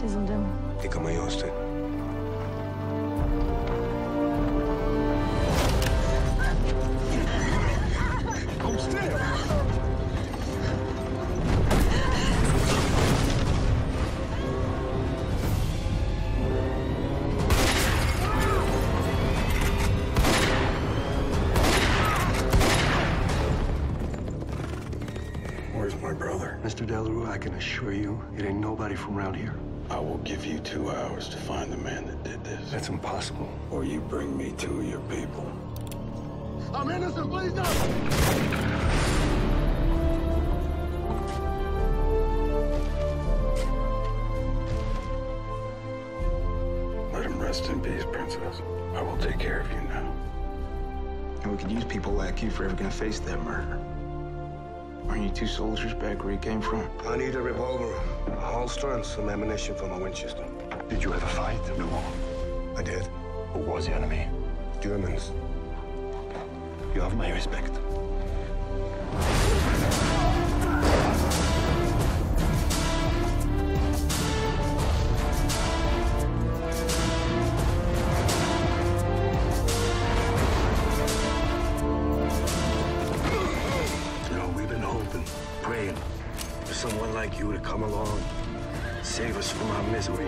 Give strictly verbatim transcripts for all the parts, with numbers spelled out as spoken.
Sissenden. ¿Y cómo llama usted? Upstairs! Where's my brother? Mister Delarue, I can assure you, it ain't nobody from around here. I will give you two hours to find the man that did this. That's impossible. Or you bring me two of your people. I'm innocent, please don't! Let him rest in peace, Princess. I will take care of you now. And we could use people like you if we're ever gonna face that murder. Aren't you two soldiers back where you came from? I need a revolver, a holster, and some ammunition for my Winchester. Did you ever fight? No. I did. Who was the enemy? Germans. You have my respect. You know, we've been hoping, praying for someone like you to come along, save us from our misery.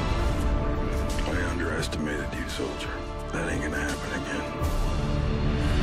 I underestimated you, soldier. That ain't gonna happen again.